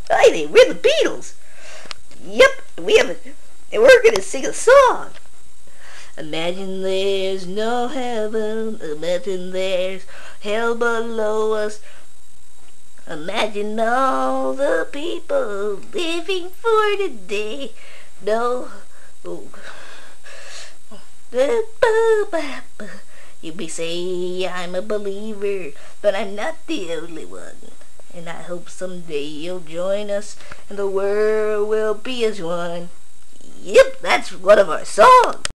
Hi there, we're the Beatles. Yep, and we're gonna sing a song. Imagine there's no heaven. Imagine there's hell below us. Imagine all the people living for today. No. You may say I'm a believer, but I'm not the only one. And I hope someday you'll join us and the world will be as one. Yep, that's one of our songs.